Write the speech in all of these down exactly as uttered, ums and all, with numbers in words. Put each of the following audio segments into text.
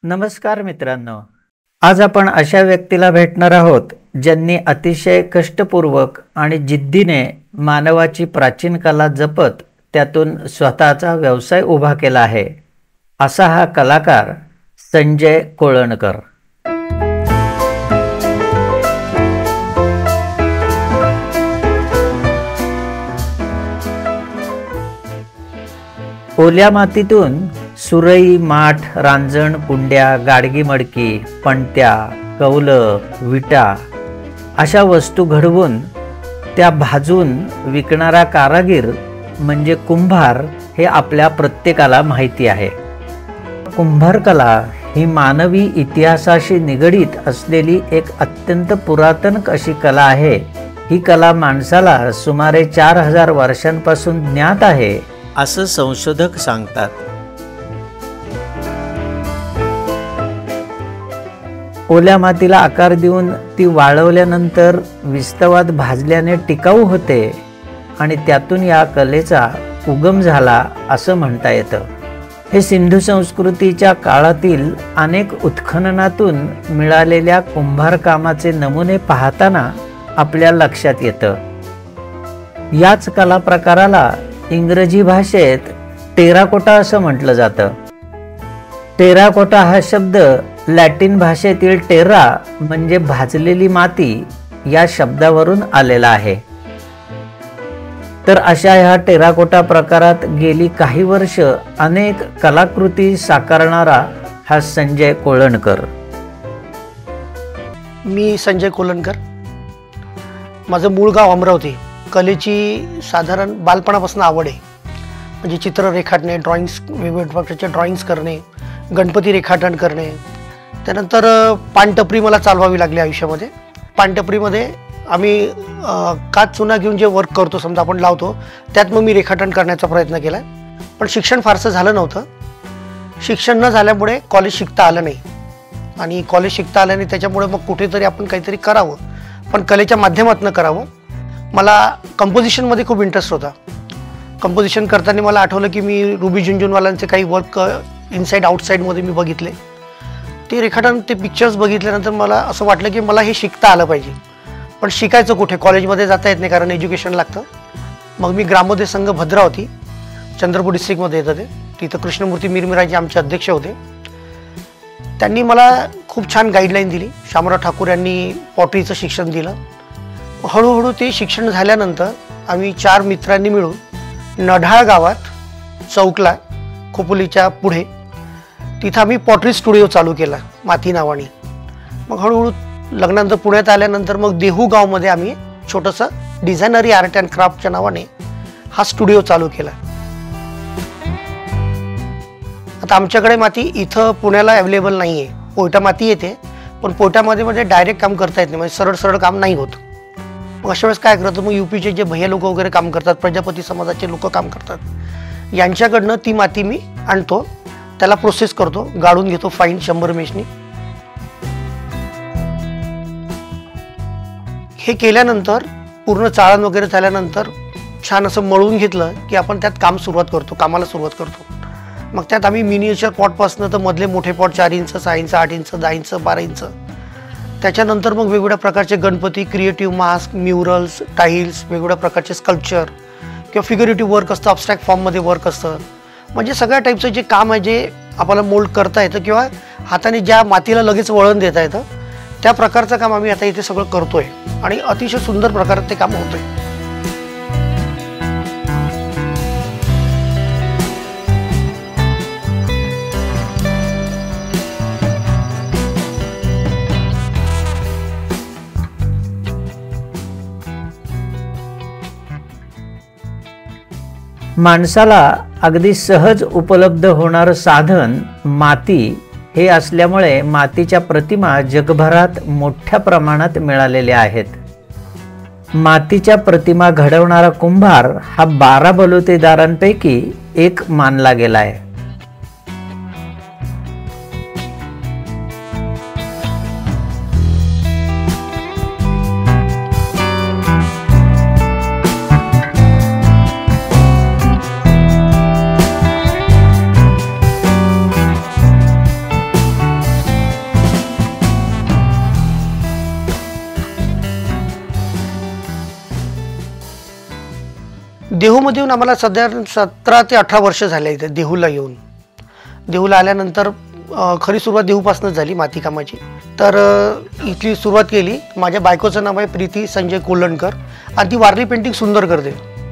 नमस्कार मित्रांनो, आज आपण अशा व्यक्तीला भेटणार आहोत ज्यांनी अतिशय कष्टपूर्वक आणि जिद्दीने मानवाची प्राचीन कला जपत त्यातून स्वतःचा व्यवसाय उभा केला आहे। असा हा कलाकार संजय कोळणकर। ओल्या मातीतून सुरई, माठ, रांजण, कुंड्या, गाडगी मडकी, पणत्या, कौलं, विटा अशा वस्तू घडवून त्या भाजून विकणारा कारागीर म्हणजे कुंभार हे आपल्या प्रत्येकाला माहिती आहे। कुंभार कला ही मानवी इतिहासाशी निगडीत असलेली एक अत्यंत पुरातन अशी कला आहे। ही कला माणसाला सुमारे चार हजार वर्षांपासून ज्ञात आहे असं संशोधक सांगतात। ओल्या मातीला आकार देऊन ती वाळवल्यानंतर विस्तवात भाजल्याने टिकाऊ होते आणि त्यातून या कलेचा उगम झाला असं म्हणता येतं। हे सिंधू संस्कृतीच्या काळातील अनेक उत्खननातून मिळालेल्या कुंभार कामाचे नमुने पाहताना आपल्या लक्षात येतं। याच कला प्रकाराला इंग्रजी भाषेत टेराकोटा असं म्हटलं जातं। टेराकोटा हा शब्द लॅटिन भाषेतील टेरा म्हणजे भाजलेली माती या शब्दावरून आलेला आहे। तर अशा ह्या टेराकोटा प्रकारात गेली काही वर्ष अनेक कलाकृती साकारणारा हा संजय कोळणकर। मी संजय कोळणकर, माझं मूळ गाव अमरावती। कलेची साधारण बालपणापासून आवड आहे, म्हणजे चित्र रेखाटणे, ड्रॉइंग्स, वेगवेगळ्या प्रकारचे ड्रॉइंग्स करणे, गणपती रेखाटन करणे। त्यानंतर पानटपरी मला चालवावी लागली आयुष्यामध्ये। पानटपरीमध्ये आम्ही काच चुना घेऊन जे वर्क करतो, समजा आपण लावतो, त्यात मग मी रेखाटन करण्याचा प्रयत्न केला। पण शिक्षण फारसं झालं नव्हतं। शिक्षण न झाल्यामुळे कॉलेज शिकता आलं नाही आणि कॉलेज शिकता आलं नाही त्याच्यामुळे मग कुठेतरी आपण काहीतरी करावं, पण कलेच्या माध्यमातून करावं। मला कंपोजिशनमध्ये खूप इंटरेस्ट होता। कंपोजिशन करताना मला आठवलं की मी रुबी झुंझुनवालांचे काही वर्क इनसाइड आउटसाइडमध्ये मी बघितले। ते रेखाटन, ते पिक्चर्स बघितल्यानंतर मला असं वाटलं की मला हे शिकता आलं पाहिजे, पण शिकायचं कुठे? कॉलेजमध्ये जाता येत नाही कारण एज्युकेशन लागतं। मग मी ग्रामोदय संघ भद्रावती, चंद्रपूर डिस्ट्रिक्टमध्ये येतं ते, तिथं कृष्णमूर्ती मिरमिराजी आमचे अध्यक्ष होते। त्यांनी मला खूप छान गाईडलाईन दिली। शामराव ठाकूर यांनी पॉटरीचं शिक्षण दिलं। हळूहळू ते शिक्षण झाल्यानंतर आम्ही चार मित्रांनी मिळून नढाळ गावात चौकला, खोपोलीच्या पुढे, तिथं आम्ही पॉटरी स्टुडिओ चालू केला माती नावाने। मग हळूहळू लग्नानंतर पुण्यात आल्यानंतर मग देहू गावमध्ये आम्ही छोटंसं डिझायनरी आर्ट अँड क्राफ्टच्या नावाने हा स्टुडिओ चालू केला। आता आमच्याकडे माती इथं पुण्याला अवेलेबल नाही आहे। पोयटा माती येते, पण पोयटामध्ये म्हणजे डायरेक्ट काम करता येत नाही, म्हणजे सरळ सरळ काम नाही होत। मग अशा वेळेस काय करतो, मग यूपीचे जे भैया लोक वगैरे काम करतात, प्रजापती समाजाचे लोक काम करतात, यांच्याकडनं ती माती मी आणतो, त्याला प्रोसेस करतो, गाळून घेतो फाईन शंभर मेशनी। हे केल्यानंतर पूर्ण चाळण वगैरे झाल्यानंतर छान असं मळून घेतलं की आपण त्यात काम सुरुवात करतो, कामाला सुरुवात करतो। मग त्यात आम्ही मिनिएचर पॉटपासून तर मधले मोठे पॉट चार इंच, सहा इंच, आठ इंच, दहा इंच, बारा इंच, त्याच्यानंतर मग वेगवेगळ्या प्रकारचे Ganpati, creative mask, murals, tiles, वेगवेगळ्या प्रकारचे स्कल्पचर किंवा फिगरेटिव्ह वर्क असतं, अब्स्ट्रॅक्ट फॉर्ममध्ये वर्क असतं, म्हणजे सगळ्या टाईपचं जे काम आहे जे आपल्याला मोल्ड करता येतं किंवा हाताने ज्या मातीला लगेच वळण देता येतं त्या प्रकारचं काम आम्ही आता इथे सगळं करतोय आणि अतिशय सुंदर प्रकारात ते काम होतंय। माणसाला अगदी सहज उपलब्ध होणारं साधन माती हे असल्यामुळे मातीच्या प्रतिमा जगभरात मोठ्या प्रमाणात मिळालेल्या आहेत। मातीच्या प्रतिमा घडवणारा कुंभार हा बारा बलुतेदारांपैकी एक मानला गेलाय। देहूमध्ये येऊन आम्हाला सध्या सतरा ते अठरा वर्ष झाले इथे देहूला येऊन. देहूला आल्यानंतर खरी सुरुवात देहूपासूनच झाली माती कामाची. तर इथली सुरुवात केली. माझ्या बायकोचं नाव आहे प्रीती संजय कोलणकर आणि ती वारली पेंटिंग सुंदर करते.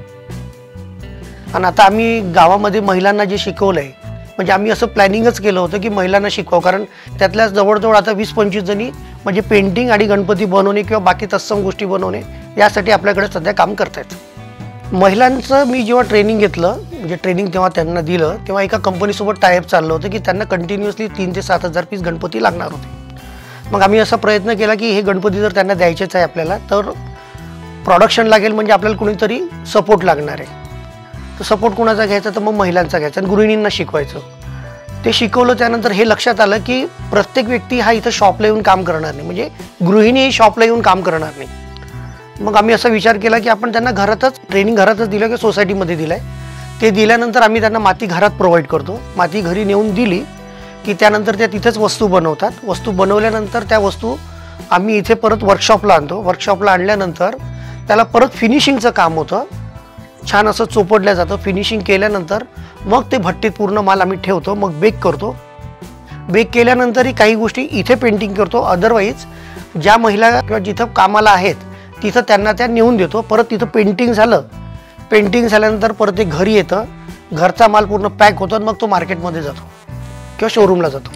आणि आता आम्ही गावामध्ये महिलांना जे शिकवलं आहे, म्हणजे आम्ही असं प्लॅनिंगच केलं होतं की महिलांना शिकवावं, कारण त्यातल्या जवळजवळ आता वीस पंचवीस जणी म्हणजे पेंटिंग आणि गणपती बनवणे किंवा बाकी तत्सम गोष्टी बनवणे यासाठी आपल्याकडे सध्या काम करतायत. महिलांचं मी जेव्हा ट्रेनिंग घेतलं, म्हणजे ट्रेनिंग तेव्हा त्यांना दिलं, तेव्हा एका कंपनीसोबत टायअप चाललं होतं की त्यांना कंटिन्युअसली तीन ते सात हजार पीस गणपती लागणार होते. मग आम्ही असा प्रयत्न केला की हे गणपती जर त्यांना द्यायचेच आहे आपल्याला, तर प्रोडक्शन लागेल, म्हणजे आपल्याला कुणीतरी सपोर्ट लागणार आहे. तर सपोर्ट कोणाचा घ्यायचा, तर मग महिलांचा घ्यायचा आणि गृहिणींना शिकवायचं. ते शिकवलं. त्यानंतर हे लक्षात आलं की प्रत्येक व्यक्ती हा इथं शॉपला येऊन काम करणार नाही, म्हणजे गृहिणी ही शॉपला येऊन काम करणार नाही. मग आम्ही असा विचार केला की आपण त्यांना घरातच ट्रेनिंग घरातच दिलं की सोसायटीमध्ये दिलं आहे. ते दिल्यानंतर आम्ही त्यांना माती घरात प्रोव्हाइड करतो. माती घरी नेऊन दिली की त्यानंतर त्या तिथेच वस्तू बनवतात. वस्तू बनवल्यानंतर त्या वस्तू आम्ही इथे परत वर्कशॉपला आणतो. वर्कशॉपला आणल्यानंतर त्याला परत फिनिशिंगचं काम होतं. छान असं चोपडलं जातं. फिनिशिंग केल्यानंतर मग ते भट्टीत पूर्ण माल आम्ही ठेवतो. मग बेक करतो. बेक केल्यानंतरही काही गोष्टी इथे पेंटिंग करतो. अदरवाईज ज्या महिला किंवा जिथं कामाला आहेत तिथं त्यांना त्या नेऊन देतो. परत तिथं पेंटिंग झालं. पेंटिंग झाल्यानंतर परत ते घरी येतं. घरचा माल पूर्ण पॅक होतो आणि मग तो मार्केटमध्ये जातो किंवा शोरूमला जातो.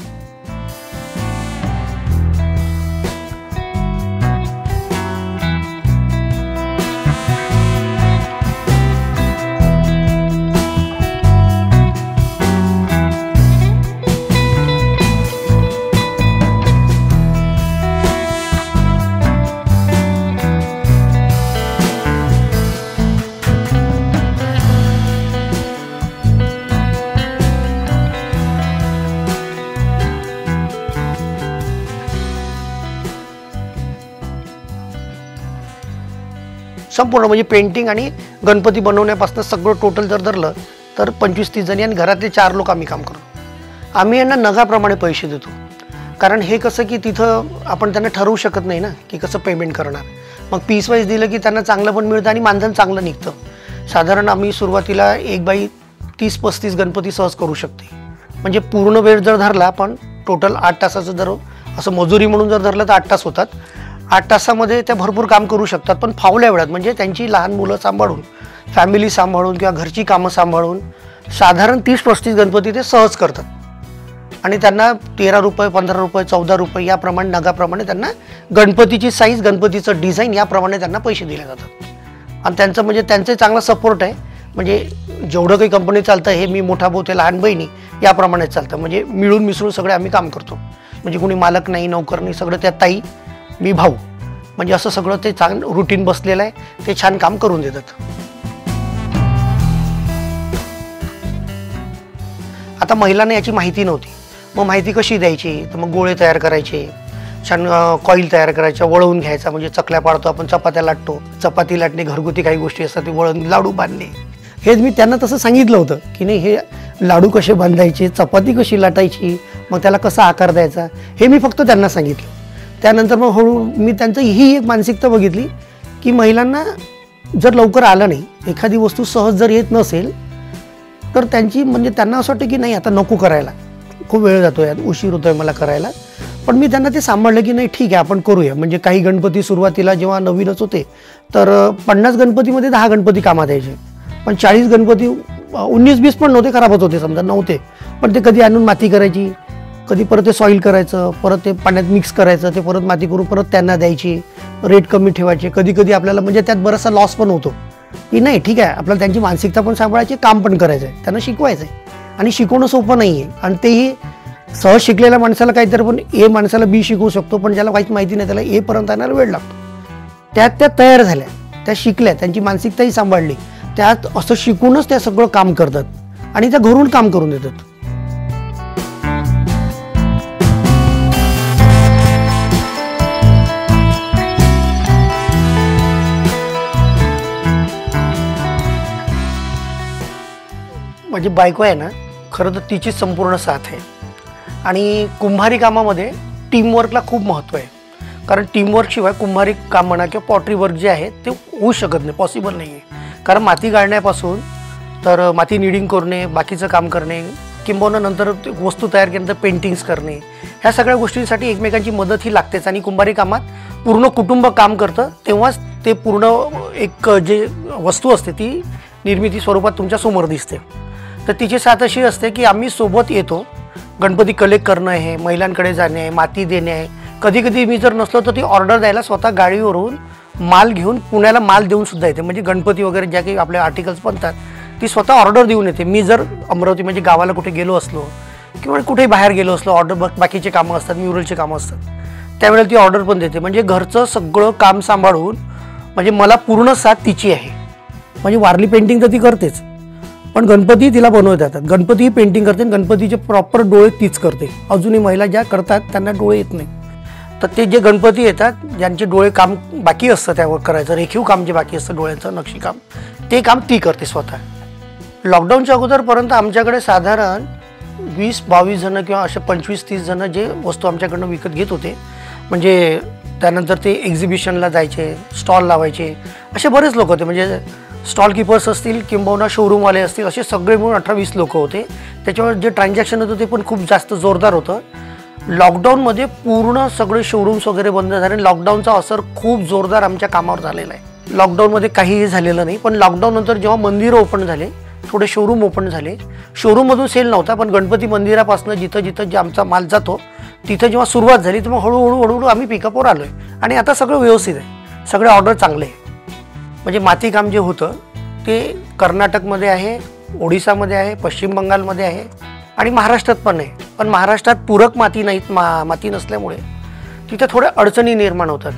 संपूर्ण म्हणजे पेंटिंग आणि गणपती बनवण्यापासून सगळं टोटल जर धरलं तर पंचवीस तीस जणी आणि घरातले चार लोक आम्ही काम करतो. आम्ही यांना नगाप्रमाणे पैसे देतो. कारण हे कसं की तिथं आपण त्यांना ठरवू शकत नाही ना की कसं पेमेंट करणार. मग पीस वाईज दिलं की त्यांना चांगलं पण मिळतं आणि मानधन चांगलं निघतं. साधारण आम्ही सुरुवातीला एक बाई तीस पस्तीस गणपती सहज करू शकते. म्हणजे पूर्ण वेळ जर धरला पण टोटल आठ तासाचं जर असं मजुरी म्हणून जर धरलं तर आठ तास होतात. आठ तासामध्ये त्या भरपूर काम करू शकतात. पण फावल्या वेळात म्हणजे त्यांची लहान मुलं सांभाळून, फॅमिली सांभाळून किंवा घरची कामं सांभाळून साधारण तीस पस्तीस गणपती ते सहज करतात. आणि त्यांना तेरा रुपये पंधरा रुपये चौदा रुपये याप्रमाणे नगाप्रमाणे त्यांना गणपतीची साईज, गणपतीचं डिझाईन याप्रमाणे त्यांना पैसे दिले जातात. आणि त्यांचं म्हणजे त्यांचे चांगला सपोर्ट आहे. म्हणजे जेवढं काही कंपनी चालतं हे मी मोठा भाऊ ते लहान बहिणी याप्रमाणेच चालतं. म्हणजे मिळून मिसळून सगळे आम्ही काम करतो. म्हणजे कोणी मालक नाही, नोकर नाही, सगळं त्या ताई, मी, भाऊ, म्हणजे असं सगळं ते चांगलं रुटीन बसलेलं आहे. ते छान काम करून देतात. आता महिलांना याची माहिती नव्हती. मग माहिती कशी द्यायची, तर मग गोळे तयार करायचे, छान कॉईल तयार करायच्या, वळवून घ्यायचा. म्हणजे चकल्या पाडतो आपण, चपात्या लाटतो, चपाती लाटणे, घरगुती काही गोष्टी असतात ते वळण, लाडू बांधणे. हेच मी त्यांना तसं सांगितलं होतं की नाही हे लाडू कसे बांधायचे, चपाती कशी लाटायची, मग त्याला कसा आकार द्यायचा, हे मी फक्त त्यांना सांगितलं. त्यानंतर मग हळू मी त्यांचं ही एक मानसिकता बघितली की महिलांना जर लवकर आलं नाही, एखादी वस्तू सहज जर येत नसेल तर त्यांची म्हणजे त्यांना असं वाटतं की नाही आता नको करायला, खूप वेळ जातो यात, उशीर होतोय मला करायला. पण मी त्यांना ते सांभाळलं की नाही ठीक आहे आपण करूया. म्हणजे काही गणपती सुरुवातीला जेव्हा नवीनच होते तर पन्नास गणपतीमध्ये दहा गणपती कामात यायचे. पण चाळीस गणपती उन्नीस बीस पण नव्हते, खराबच होते समजा, नव्हते. पण ते कधी आणून माती करायची, कधी परत ते सॉईल करायचं, परत ते पाण्यात मिक्स करायचं, ते परत माती करून परत त्यांना द्यायची, रेट कमी ठेवायचे. कधी कधी आपल्याला म्हणजे त्यात बराचसा लॉस पण होतो की नाही ठीक आहे आपल्याला त्यांची मानसिकता पण सांभाळायची, काम पण करायचं आहे, त्यांना शिकवायचं आहे. आणि शिकवणं सोपं नाही आहे. आणि तेही सहज शिकलेल्या माणसाला काहीतरी, पण ए माणसाला बी शिकवू शकतो, पण ज्याला काहीच माहिती नाही त्याला ए पर्यंत येण्याला वेळ लागतो. त्यात त्या तयार झाल्या, त्या शिकल्या, त्यांची मानसिकताही सांभाळली, त्यात असं शिकूनच त्या सगळं काम करतात आणि त्या घरून काम करून देतात. माझी बायको आहे ना, खरं तर तिची संपूर्ण साथ आहे. आणि कुंभारी कामामध्ये टीमवर्कला खूप महत्त्व आहे. कारण टीमवर्कशिवाय कुंभारी काम म्हणा किंवा पॉटरी वर्क जे आहे ते होऊ शकत नाही, पॉसिबल नाही आहे. कारण माती गाळण्यापासून तर माती निडिंग करणे, बाकीचं काम करणे, किंबहुना नंतर वस्तू तयार केल्यानंतर पेंटिंग्स करणे, ह्या सगळ्या गोष्टींसाठी एकमेकांची मदत ही लागतेच. आणि कुंभारी कामात पूर्ण कुटुंब काम करतं, तेव्हाच ते पूर्ण एक जे वस्तू असते ती निर्मिती स्वरूपात तुमच्या समोर दिसते. तर तिची साथ अशी असते की आम्ही सोबत येतो, गणपती कलेक्ट करणं आहे, महिलांकडे जाणे आहे, माती देणे आहे. कधी कधी मी जर नसलो तर ती ऑर्डर द्यायला स्वतः गाडीवरून माल घेऊन पुण्याला माल देऊन सुद्धा येते. म्हणजे गणपती वगैरे ज्या काही आपले आर्टिकल्स बनतात ती स्वतः ऑर्डर देऊन येते. मी जर अमरावती म्हणजे गावाला कुठे गेलो असलो किंवा कुठेही बाहेर गेलो असलो, ऑर्डर बाकीचे कामं असतात, म्युरलचे कामं असतात, त्यावेळेला ती ऑर्डर पण देते. म्हणजे घरचं सगळं काम सांभाळून म्हणजे मला पूर्ण साथ तिची आहे. म्हणजे वारली पेंटिंग तर ती करतेच, पण गणपती तिला बनवता येतात. गणपती ही पेंटिंग करते, गणपतीचे प्रॉपर डोळे तीच करते. अजूनही महिला ज्या करतात त्यांना डोळे येत नाही, तर ते जे गणपती येतात ज्यांचे डोळे काम बाकी असतं त्यावर करायचं, रेखीव काम जे बाकी असतं डोळ्यांचं नक्षीकाम, ते काम ती करते स्वतः. लॉकडाऊनच्या अगोदरपर्यंत आमच्याकडे साधारण वीस बावीस जणं किंवा असे पंचवीस तीस जणं जे वस्तू आमच्याकडनं विकत घेत होते. म्हणजे त्यानंतर ते एक्झिबिशनला जायचे, स्टॉल लावायचे, असे बरेच लोक होते. म्हणजे स्टॉल किपर्स असतील किंबहुना शोरूमवाले असतील, असे सगळे मिळून अठरा वीस लोक होते. त्याच्यावर जे ट्रान्झॅक्शन होतं ते पण खूप जास्त जोरदार होतं. लॉकडाऊनमध्ये पूर्ण सगळे शोरूम्स वगैरे बंद झाले. लॉकडाऊनचा असर खूप जोरदार आमच्या कामावर झालेला आहे. लॉकडाऊनमध्ये काहीही झालेलं नाही, पण लॉकडाऊननंतर जेव्हा मंदिरं ओपन झाले, थोडे शोरूम ओपन झाले, शोरूममधून सेल नव्हता, पण गणपती मंदिरापासून जिथं जिथं जे आमचा माल जातो तिथं जेव्हा सुरुवात झाली तर मग हळूहळू हळूहळू आम्ही पिकअपवर आलो आहे. आणि आता सगळं व्यवस्थित आहे, सगळे ऑर्डर चांगले आहे. म्हणजे मातीकाम जे होतं ते कर्नाटकमध्ये आहे, ओडिसामध्ये आहे, पश्चिम बंगालमध्ये आहे आणि महाराष्ट्रात पण आहे. पण महाराष्ट्रात पूरक माती नाहीत, मा माती नसल्यामुळे तिथं थोड्या अडचणी निर्माण होतात.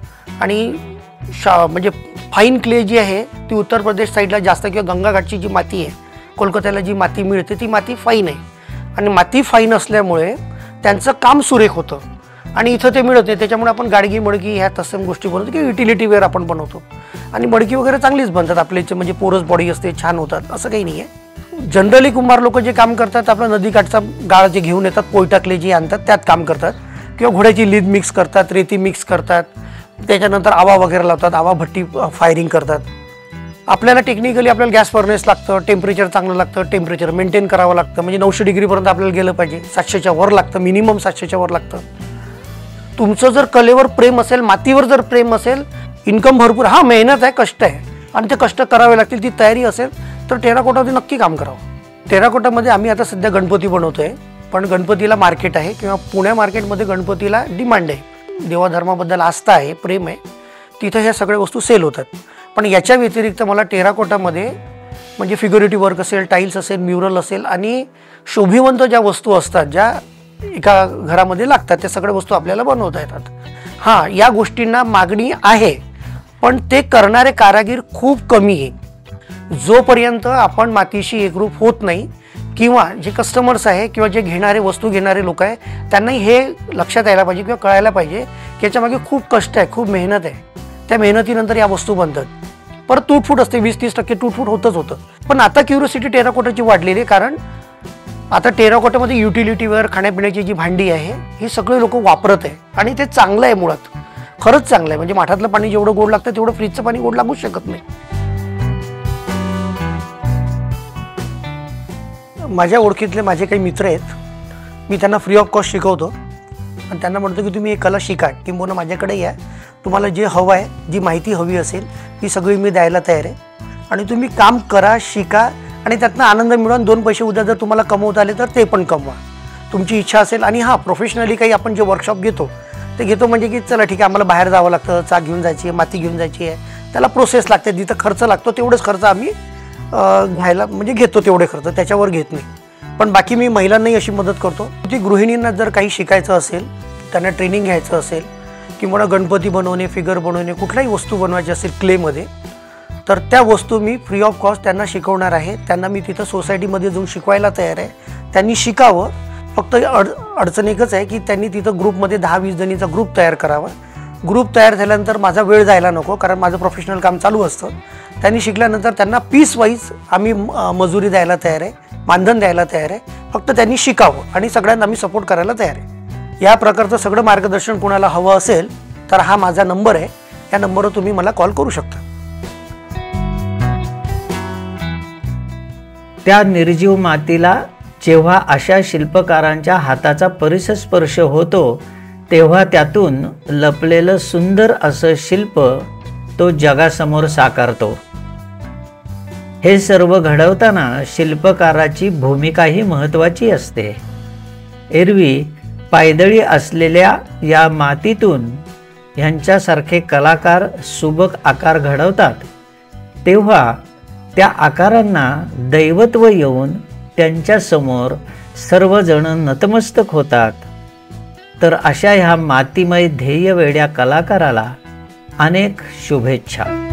आणि शा म्हणजे फाईन क्ले जी आहे ती उत्तर प्रदेश साईडला जास्त, किंवा गंगाघाटची जी माती आहे, कोलकात्याला जी माती मिळते ती माती फाईन आहे. आणि माती फाईन असल्यामुळे त्यांचं काम सुरेख होतं आणि इथं ते मिळत नाही. त्याच्यामुळे आपण गाडगी मडकी ह्या तसं गोष्टी बनवतो किंवा युटिलिटी वेअर आपण बनवतो. आणि मडकी वगैरे चांगलीच बनतात आपल्याचे, म्हणजे पोरस बॉडी असते, छान होतात, असं काही नाही आहे. जनरली कुंभार लोक जे काम करतात आपलं नदीकाठचा गाळ जे घेऊन येतात, पोयटाकले जे आणतात त्यात काम करतात, किंवा घोड्याची लीद मिक्स करतात, रेती मिक्स करतात, त्याच्यानंतर आवा वगैरे लावतात, आवा भट्टी फायरिंग करतात. आपल्याला टेक्निकली आपल्याला गॅस फर्नेस लागतं, टेम्परेचर चांगलं लागतं, टेम्परेचर मेंटेन करावं लागतं. म्हणजे नऊशे डिग्रीपर्यंत आपल्याला गेलं पाहिजे, सातशेच्या वर लागतं, मिनिमम सातशेच्या वर लागतं. तुमचं जर कलेवर प्रेम असेल, मातीवर जर प्रेम असेल, इन्कम भरपूर, हा मेहनत आहे, कष्ट आहे आणि ते कष्ट करावे लागतील, ती तयारी असेल तर टेराकोटामध्ये नक्की काम करावं. टेराकोटामध्ये आम्ही आता सध्या गणपती बनवतोय, पण गणपतीला मार्केट आहे किंवा पुण्या मार्केटमध्ये गणपतीला डिमांड आहे, देवाधर्माबद्दल आस्था आहे, प्रेम आहे, तिथं ह्या सगळ्या वस्तू सेल होतात. पण याच्या व्यतिरिक्त मला टेराकोटामध्ये म्हणजे फिगरेटिव्ह वर्क असेल, टाईल्स असेल, म्युरल असेल आणि शोभिवंत ज्या वस्तू असतात ज्या एका घरामध्ये लागतात, त्या सगळ्या वस्तू आपल्याला बनवता येतात. हां, या गोष्टींना मागणी आहे, पण ते करणारे कारागीर खूप कमी आहे. जोपर्यंत आपण मातीशी एकरूप होत नाही किंवा जे कस्टमर्स आहे किंवा जे घेणारे वस्तू घेणारे लोक आहे त्यांनाही हे लक्षात यायला पाहिजे किंवा कळायला पाहिजे की याच्यामागे खूप कष्ट आहे, खूप मेहनत आहे. त्या मेहनतीनंतर या वस्तू बनतात. परत तुटफूट असते, वीस तीस टक्के तुटफूट होतच होतं. पण आता क्युरिओसिटी टेराकोटाची वाढलेली आहे, कारण आता टेराकोटामध्ये युटिलिटी वेअर, खाण्यापिण्याची जी भांडी आहे ही सगळे लोक वापरत आहे आणि ते चांगलं आहे, मुळात खरंच चांगलं आहे. म्हणजे माठातलं पाणी जेवढं गोड लागतं तेवढं फ्रीजचं पाणी गोड लागूच शकत नाही. माझ्या ओळखीतले माझे काही मित्र आहेत, मी त्यांना फ्री ऑफ कॉस्ट शिकवतो आणि त्यांना म्हणतो की तुम्ही एक कला शिका, किंबहुना माझ्याकडे या, तुम्हाला जे हवं आहे, जी माहिती हवी असेल ती सगळी मी द्यायला तयार आहे आणि तुम्ही काम करा, शिका आणि त्यातनं आनंद मिळवून दोन पैसे उद्या जर तुम्हाला कमवता आले तर ते पण कमवा, तुमची इच्छा असेल. आणि हां, प्रोफेशनली काही आपण जे वर्कशॉप घेतो ते घेतो म्हणजे की चला ठीक आहे, आम्हाला बाहेर जावं लागतं, चाक घेऊन जायची आहे, माती घेऊन जायची आहे, त्याला प्रोसेस लागते, जिथं खर्च लागतो तेवढंच खर्च आम्ही घ्यायला म्हणजे घेतो, तेवढे खर्च, त्याच्यावर घेत नाही. पण बाकी मी महिलांनाही अशी मदत करतो की गृहिणींना जर काही शिकायचं असेल, त्यांना ट्रेनिंग घ्यायचं असेल किंवा गणपती बनवणे, फिगर बनवणे, कुठल्याही वस्तू बनवायची असेल क्लेमध्ये, तर त्या वस्तू मी फ्री ऑफ कॉस्ट त्यांना शिकवणार आहे. त्यांना मी तिथं सोसायटीमध्ये जाऊन शिकवायला तयार आहे. त्यांनी शिकावं, फक्त अड अडचण एकच आहे की त्यांनी तिथं ग्रुपमध्ये दहा वीस जणींचा ग्रुप तयार करावा. ग्रुप तयार झाल्यानंतर माझा वेळ जायला नको, कारण माझं प्रोफेशनल काम चालू असतं. त्यांनी शिकल्यानंतर त्यांना पीस वाईज आम्ही मजुरी द्यायला तयार आहे, मानधन द्यायला तयार आहे. फक्त त्यांनी शिकावं आणि सगळ्यांना आम्ही सपोर्ट करायला तयार आहे. या प्रकारचं सगळं मार्गदर्शन कोणाला हवं असेल तर हा माझा नंबर आहे, या नंबरवर तुम्ही मला कॉल करू शकता. त्या निर्जीव मातीला जेव्हा अशा शिल्पकारांच्या हाताचा परिसस्पर्श होतो तेव्हा त्यातून लपलेलं सुंदर असं शिल्प तो जगासमोर साकारतो। हे सर्व घडवताना शिल्पकाराची भूमिकाही महत्त्वाची असते। एरवी पायदळी असलेल्या या मातीतून ह्यांच्यासारखे कलाकार सुबक आकार घडवतात, तेव्हा त्या आकारांना दैवत्व येऊन त्यांच्या समोर सर्वजण नतमस्तक होतात। तर अशा ह्या मातीमय ध्येयवेड्या कलाकाराला अनेक शुभेच्छा।